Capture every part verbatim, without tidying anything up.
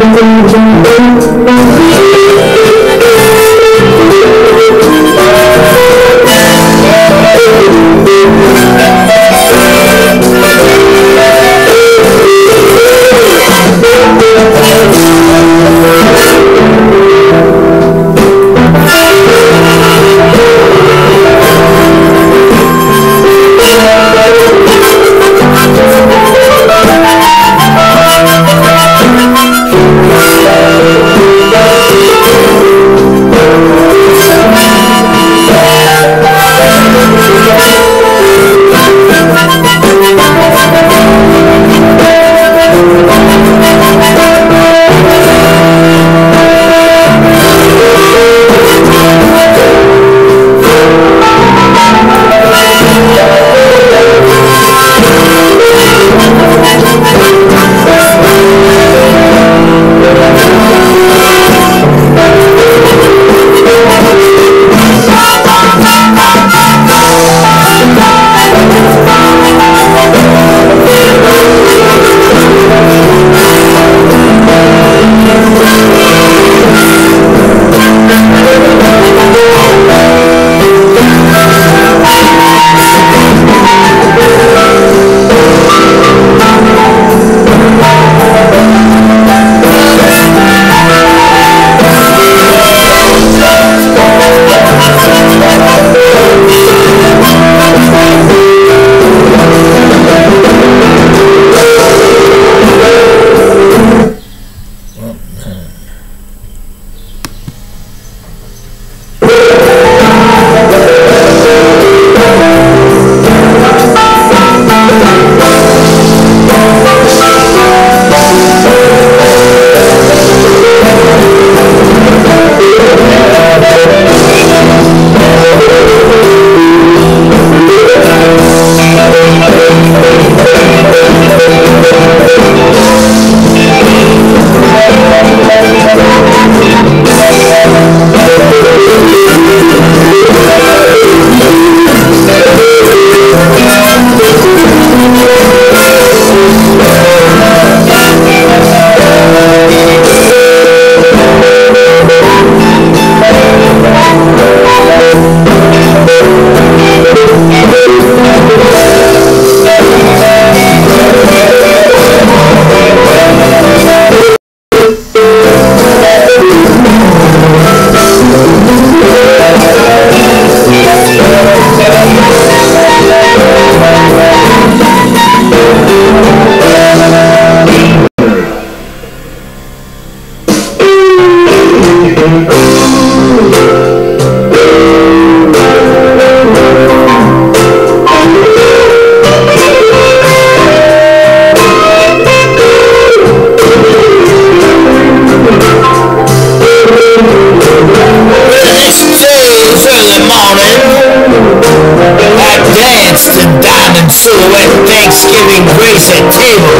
silhouette Thanksgiving grace at table.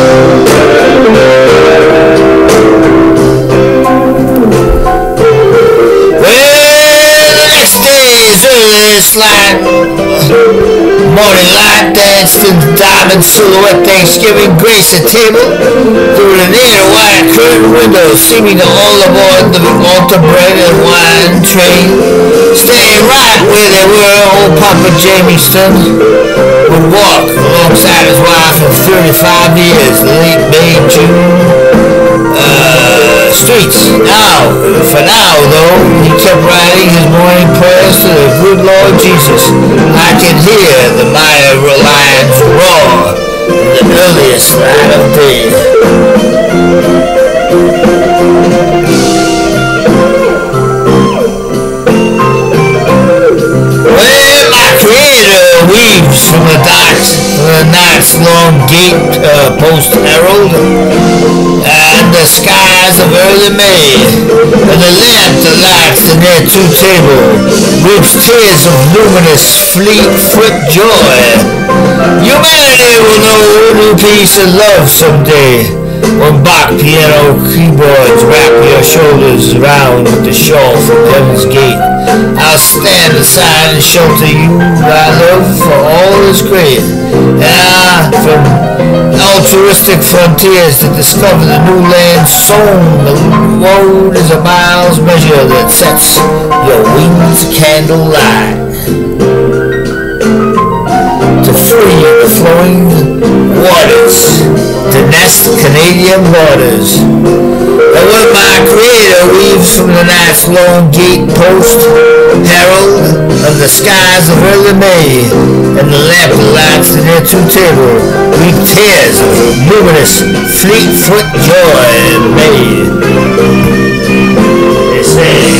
Well, the next day is early light, morning light danced in the diamond silhouette Thanksgiving grace at table through the near wide curtain window, seeming to all aboard the altar bread and wine train, staying right where they were. Old Papa Jamieson would walk alongside his wife of thirty-five years, late May, June uh, streets. Now, for now though, he kept writing his morning prayers to the good Lord Jesus. I can hear the Maya lions roar in the earliest light of day. Well, my Creator weaves from the dark, the night's long gate uh, post herald, and the skies of early May, and the lamp that lights the near two table, weeps tears of luminous fleet foot joy. Humanity will know new peace and love someday, when Bach piano keyboards wrap your shoulders around with the shawl from Heaven's Gate. I'll stand aside and shelter you, my love, for all is great. And I, from all altruistic frontiers to discover the new land sown. The road is a miles measure that sets your wings candlelight to free the flowing waters, to nest Canadian waters. The word my creator weaves from the night's lone gate post, herald of the skies of early May, and the lamp lights in their two table weep tears of luminous fleet-foot joy made. They say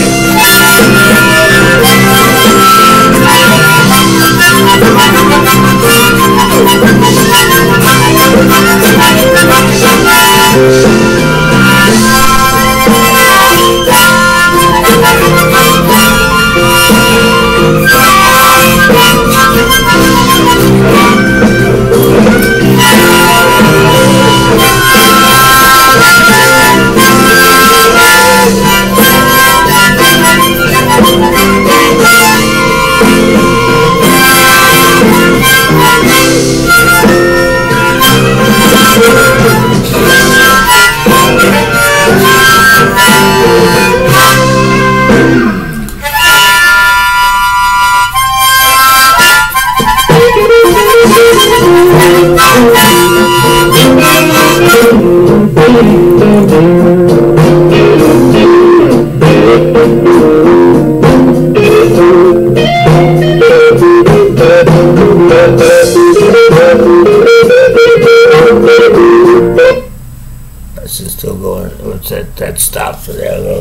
this is still going. What's that? That stop for there, though.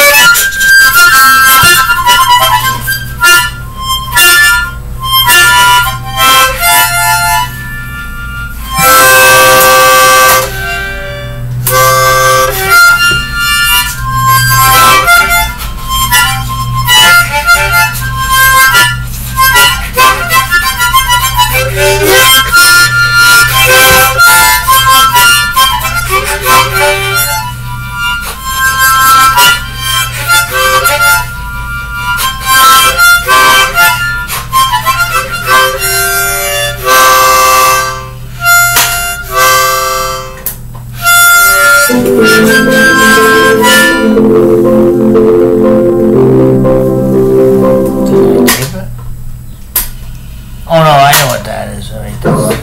Oh no, I know what that is. Right there.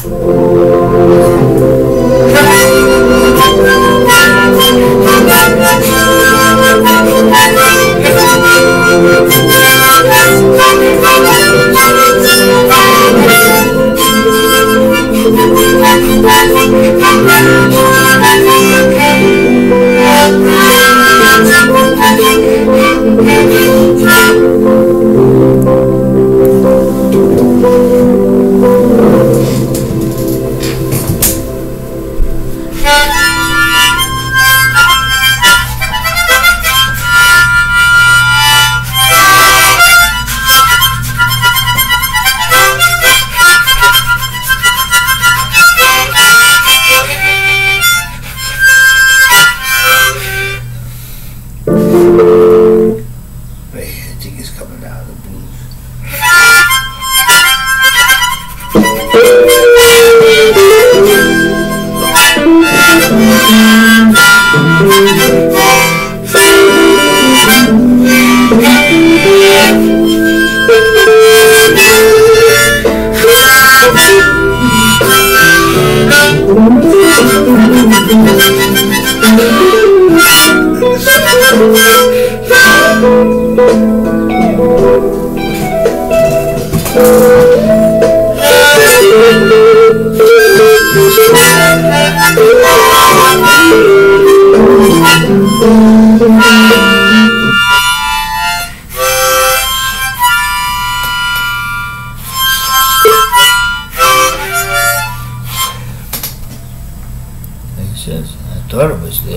I thought it was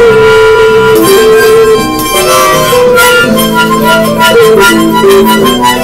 there.